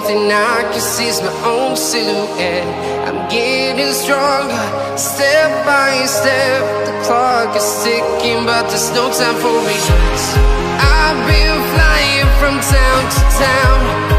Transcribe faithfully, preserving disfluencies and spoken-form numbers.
thing I can see is my own silhouette. I'm getting stronger, step by step. The clock is ticking, but there's no time for regrets. I've been flying from town to town,